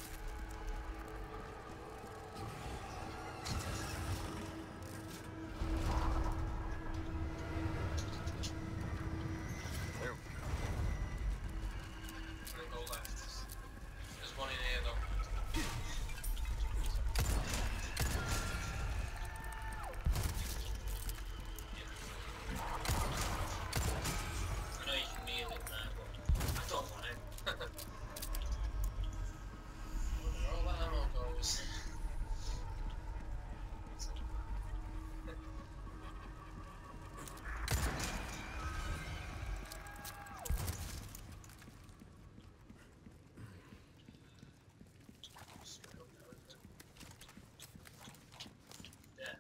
There we go. And then go left. There's one in here though. I know you can kneel in there, but I don't want it. Where all that ammo goes. Straight up now, isn't it? Yeah.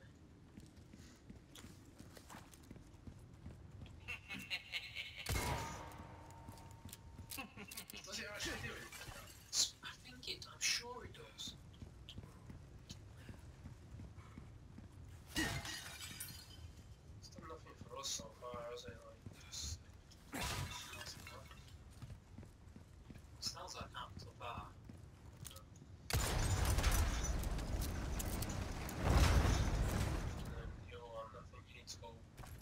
Does it actually do it? I think it, I'm sure it does. It's done nothing for us so far, has it? Like, just, Smells like apple bar. and then the other one, I think you need to go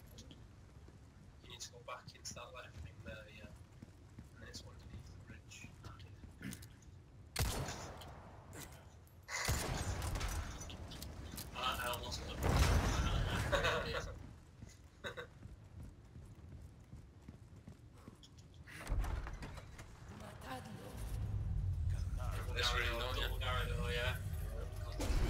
back into that left thing there, yeah. And then it's underneath the bridge. I almost got it. This really don't you? Double Garrido, yeah.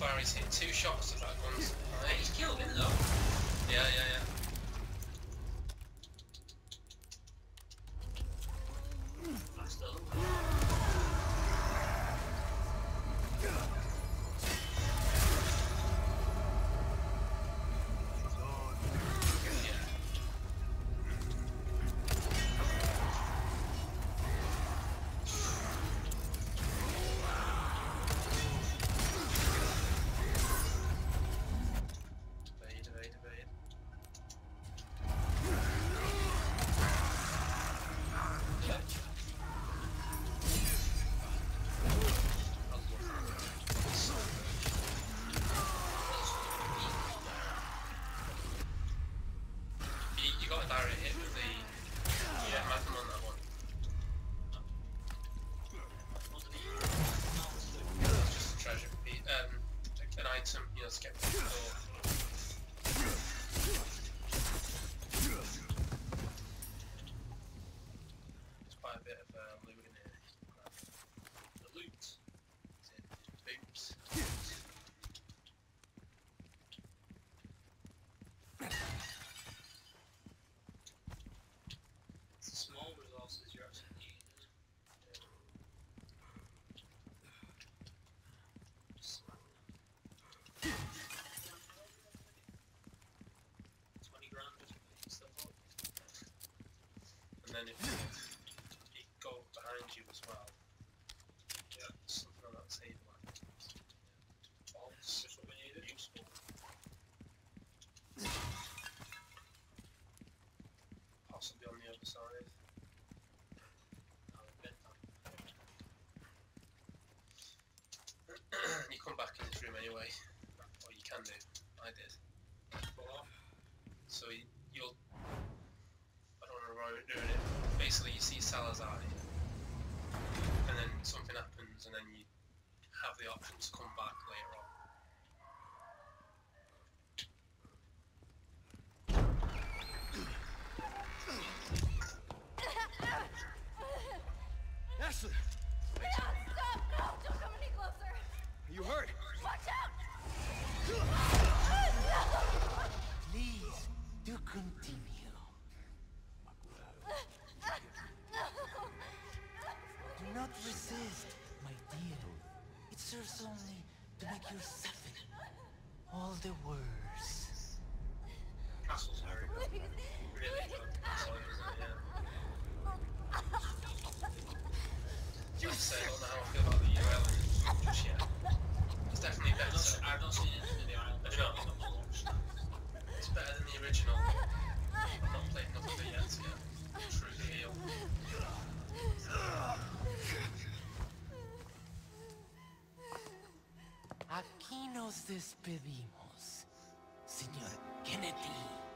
Barry's hit 2 shots of that gun. He's killed him though. Yeah, yeah, yeah. That's still. Evade, evade, evade. You got a direct hit with the Magnum on that one. That's just a treasure piece, an item, you know, to get through the door. There's quite a bit of loot in here. The loot. Boots. It's the small resources you're actually needing. $20 just for picking stuff up. And then if you go behind you as well, Yeah. there's something on that table. I think. Bolts, just what we needed. Useful. Possibly on the other side. You come back in this room anyway, or you can do. I did. So you'll. I don't want to ruin doing it. Basically, you see Salazar, and then something happens, and then you have the option to come back later on. Ashley, Leon, stop! No, don't come any closer! are you hurt? Watch out! Please, do continue. Do not resist, my dear. It serves only to make you suffer all the worse. Castle's very good. Please, Really please. good. So, yeah. Like I say, I don't know how I feel about the island just yet. It's definitely better. I've not seen it in the island. I do not. It's better than the original. I've not played enough of it yet to get truly heal. Aquí nos despedimos, señor Kennedy.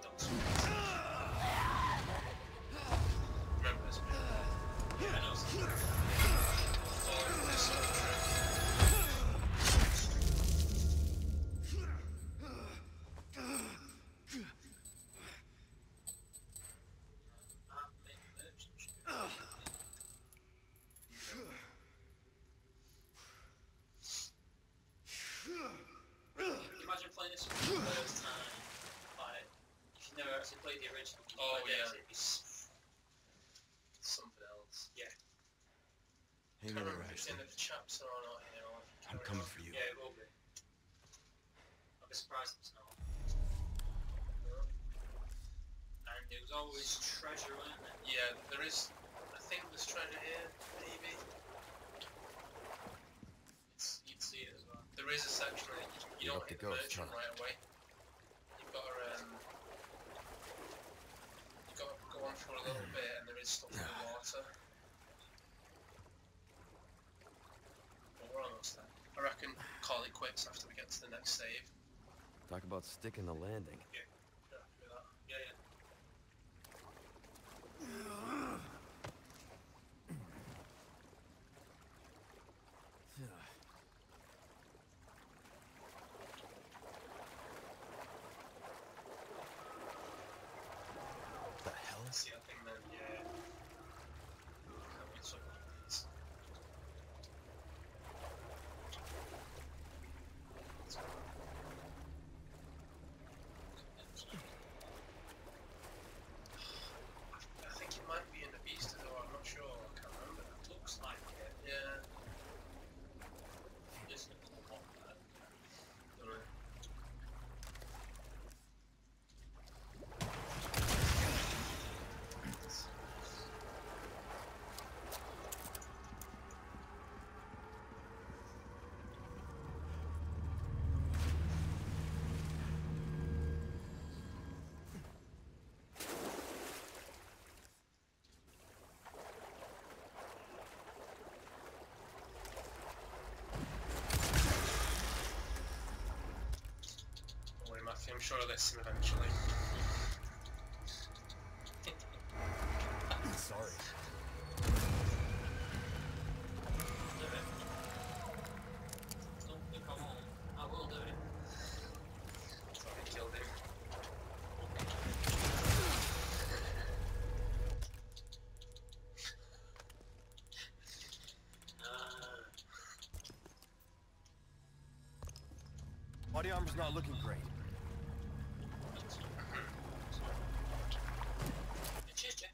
Remember this bit? Yeah, I know. Oh, this is true. Imagine playing this for the first time. Like, if you never actually played the original, you Oh, play yeah. this, it'd be Something else. yeah. Hang I can't in there, remember if it's in Ashley. the chapter or not here. Or if you I'm carry coming on. for you. Yeah, it will be. I'd be surprised if it's not. And there was always treasure, weren't there? Yeah, there is. I think there's treasure here, maybe. You'd see it as well. There is a section that you You're don't up to hit the ghost, merchant huh? right away. You've got to go on for a little bit, and there is stuff in the water. But we're almost there. I reckon call it quits after we get to the next save. Talk about sticking the landing. Yeah, do that. Yeah, yeah. The hell? See, I think then, yeah. It's something like this. Let's go. sure I'll get some eventually. Sorry. Do it. Don't think I won't. I will do it. So I killed him. Body armor's not looking great. Cheers, Jeff.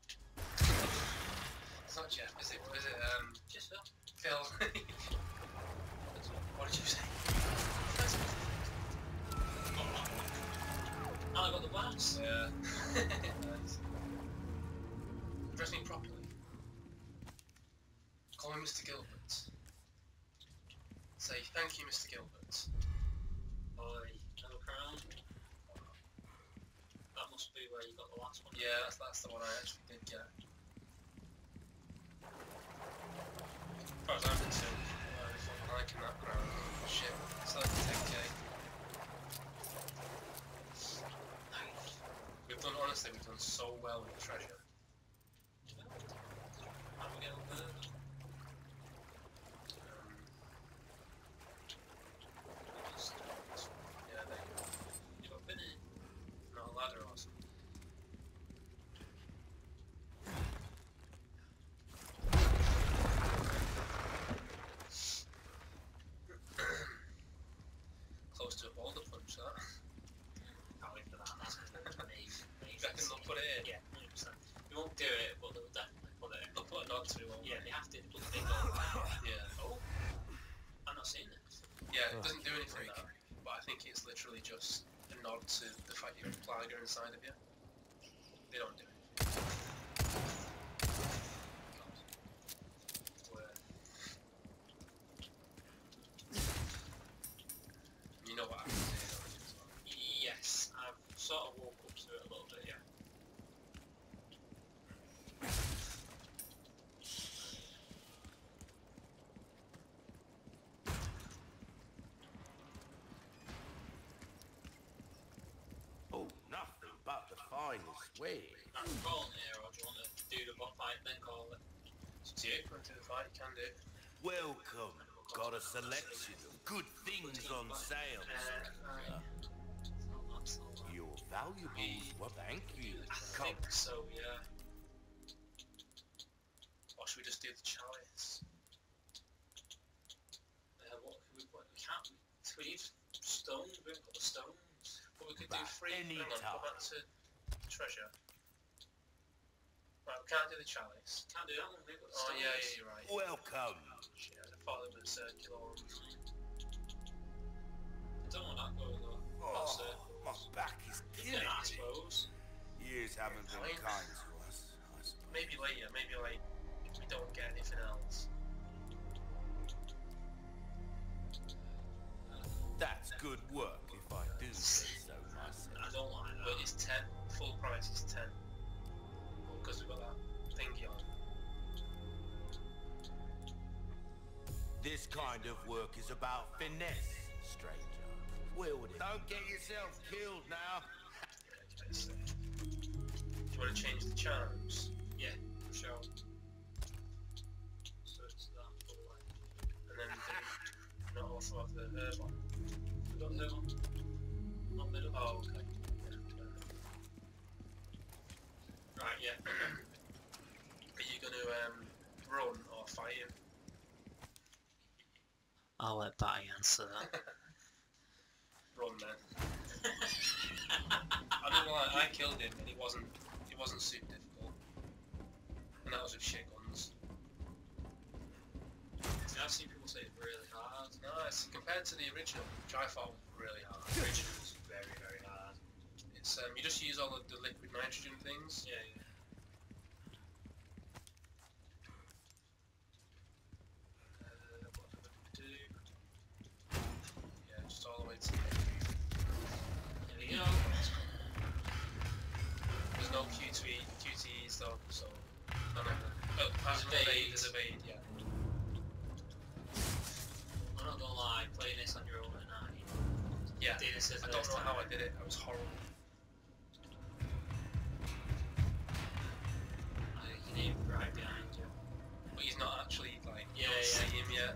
It's not Jeff, is it? Is it, Cheers, Phil. Phil? What did you say? I got the blast. Yeah. Nice. Address me properly. Call me Mr. Gilbert. Say thank you, Mr. Gilbert. Oi, no crown. That must be where you got the last one. Yeah, that's the one I actually did get. As far as I'm concerned, I'm fucking liking that crown. Shit, it's like 10k. Honestly, we've done so well with treasure. How do we get up there? Yeah, there you go. You got bin in? Not a ladder or something. Close to a boulder punch, that. Can't wait for that. That's amazing. You reckon they'll put it in? Yeah, 100%. They won't do it, but they'll definitely put it in. They'll put a nod to it, won't Yeah, they? they have to. They put the big goal line. Yeah. Oh, I've not seen it. Yeah, it doesn't do anything, but I think it's literally just a nod to the fact you have a Plaga inside of you. They don't do it. Where? You know what happens here, don't you, as well? Yes, I've sort of woke up to it a little bit, yeah. Oh, nothing but the finest way. I'm calling here, or do you want to do the bot fight and then call it? It's you, go into the fight, you can do. Welcome. Got a selection of good things on sale. Your valuables were thank you. I Come. think so, yeah. Or should we just do the chalice? What can we put? We can't. We need stones. We haven't got the stones. But we could do Back 3. any Hang on, time. go back to treasure. Right, we can't do the chalice. Can't do that one. We've got the Oh, stones. yeah, you're right. Welcome. Shit, I thought it was circular. I don't want that going though. Not Oh, circles. my back is killing Yeah, I me. suppose. Years haven't been Fine. kind to us, I suppose. Maybe later, maybe like, if we don't get anything else. That's good work, if I do say so I myself. don't like that. But it's 10, full price is 10. Because we've got that thingy on. This kind of work is about finesse, stranger. Wield it. Don't get yourself killed now. Okay, so. Do you want to change the charms? Yeah, for sure. So it's that full like. And then do not also have the herb on? We got the one. Not middle. Oh, okay. Right, yeah. Are you going to run or fight him? I'll let Batty answer that. Run then. I'm not gonna lie, I killed him and it wasn't super difficult. And that was with shit guns. See, I've seen people say it's really hard. No, it's compared to the original, which I thought was really hard. The original was very, very hard. It's you just use all of the liquid nitrogen things. Yeah, yeah. What do we do? Yeah, just all the way to the end. Here we go. There's no QTEs though, so none of them. Oh, apart from evade, there's evade, yeah. I'm not gonna lie, playing this on your own at night. Yeah, Yeah, do this I don't know how I did it. I was horrible. You need right behind you. But he's not actually like, Yeah, you don't yeah. see him yet.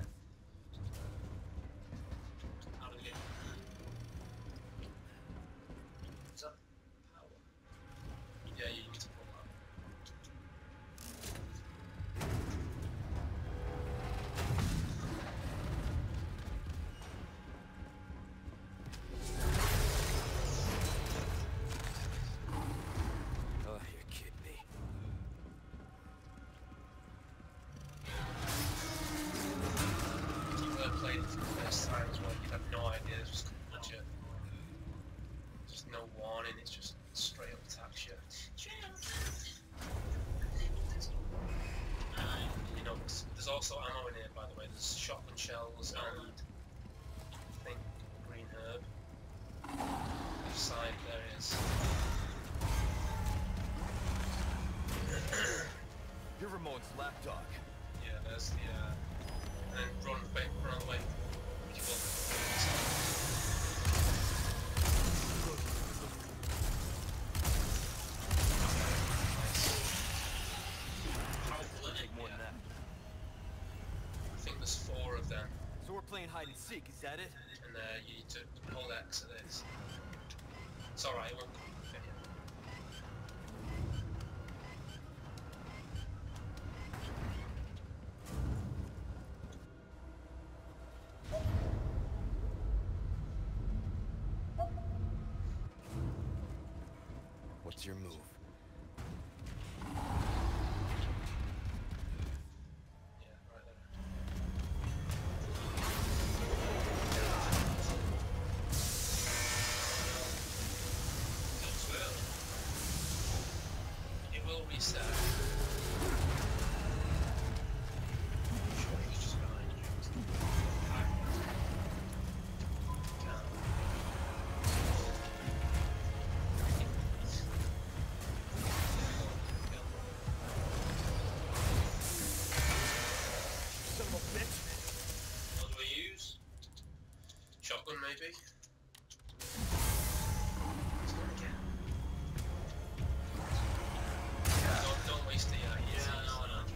How do we get? Is that power? Yeah, you need to pull that. Oh, you're kidding me. If you were playing it for the first time as well, you'd have no idea this was coming at you. Just no warning, it's just straight up attacks you. You know, there's also ammo in here, by the way. There's shotgun shells and I think green herb. Left side, there it is. You're Ramon's lapdog. Yeah, there's the and then run on the way. Which will. Powerful, isn't it? Take more than that. I think there's 4 of them, So we're playing hide and seek, is that it? and you need to hold X at this. It's alright, it won't fit you. What's your move? Yeah, right there. It will reset. Sure, he's just behind you. Son of a bitch! What do we use? Shotgun, maybe? Don't waste the Yeah, no, I know.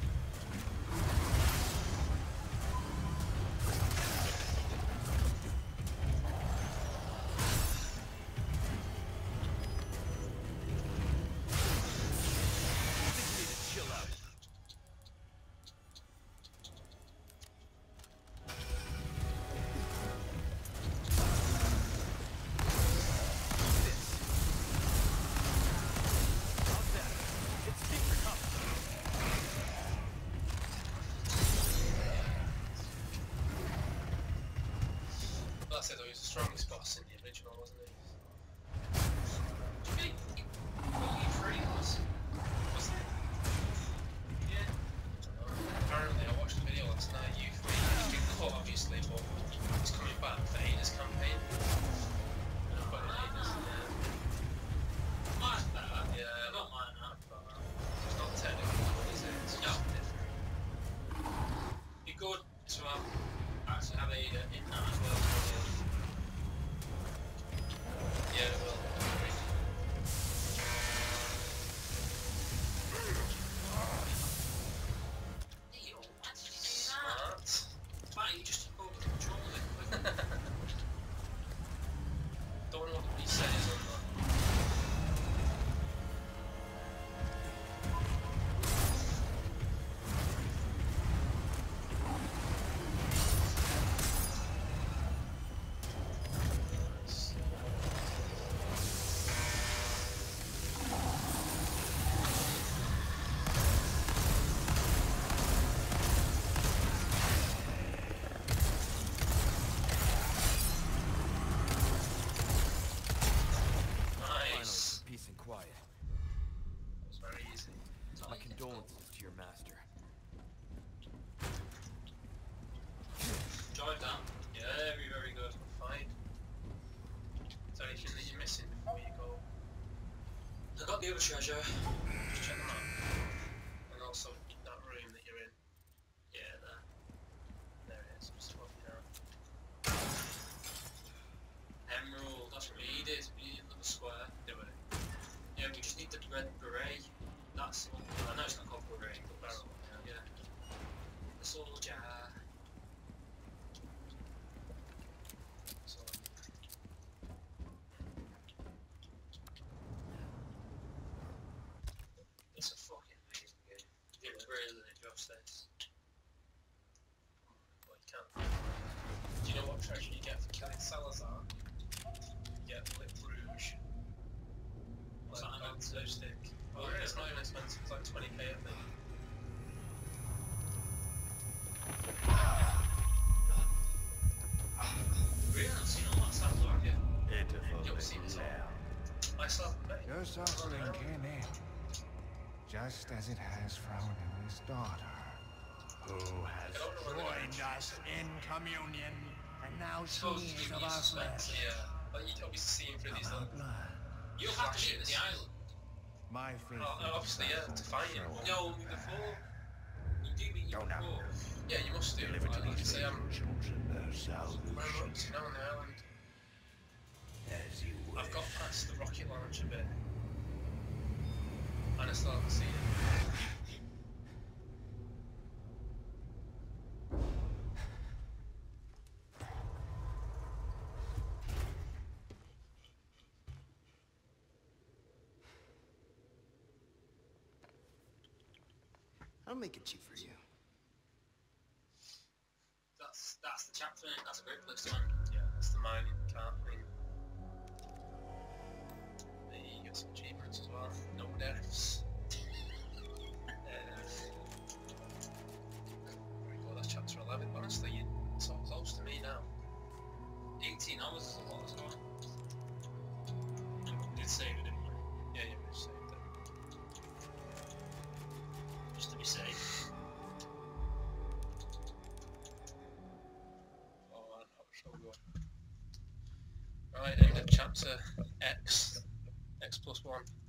I think you need to chill out. How's that? It's secret, huh? That's it though, he was the strongest boss in the original, wasn't he? Do you think E3 was? Wasn't it? Yeah. Apparently, I watched a video last night, U3, he's been cut obviously, but he's coming back for Ada's campaign. But in Ada's, Mine's better. yeah. I don't mind that. It's not technically good, is it? It's No. just different. Be good to actually have Ada in that as well. Yeah, it will. Yo, why did you do that? Smart. Why you just took over control of it? Don't know what the reset is on that. Nice. Finally, Nice. some peace and quiet. That was very easy. My condolences to your master. Drive down. Very, very good. Fine. Is there anything that you're missing before you go? I got the other treasure. Just check them out. And also that room that you're in. Yeah, there. There it is. Just looking out. killing Salazar, you get Lip Rouge. What's Like, that on an Surge Stick. Oh, Well, yeah. it's not even expensive, it's like 20k I think. Really? I've seen all that stuff, though. Yeah. Pitiful You'll see little this all. lamb. I saw it. Your suffering came in, just as it has Frau Neri's daughter, who has I don't know whether joined us in communion, and now she Suppose is you of use our specs, flesh, yeah. Like you'd obviously see him through of these our little blood. You'll have to meet at the flashes. island. My faith Obviously, yeah, to find him. No, before. You do meet you Go now. before. Yeah, you must do. Deliver to Like you these say, I'm children their where salvation. I'm up to now on the island. As you wish. I've got past the rocket launch a bit. And I still haven't seen it. I'll make it cheap for you. That's the chapter, innit? That's a great place to end. Yeah, that's the mining cart thing. You get some achievements as well. No deaths. Very good, that's chapter 11. Honestly, you're so close to me now. 18 hours is a lot as well. And we did save it, didn't we? Yeah, you would have saved it. Just to be safe. Oh, I'm not so good. Right, end of chapter X. X+1.